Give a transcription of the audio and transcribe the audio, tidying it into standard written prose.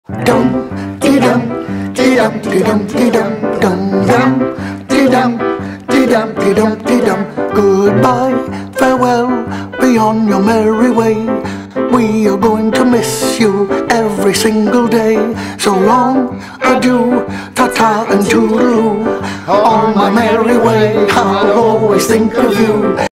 Dum dee dum dee dum dee dum dee dum dum dum dee dum dee dum dee dum dee dum. Goodbye, farewell, be on your merry way. We are going to miss you every single day. So long, adieu, ta-ta and toodaloo. On my merry way, I'll always think of you.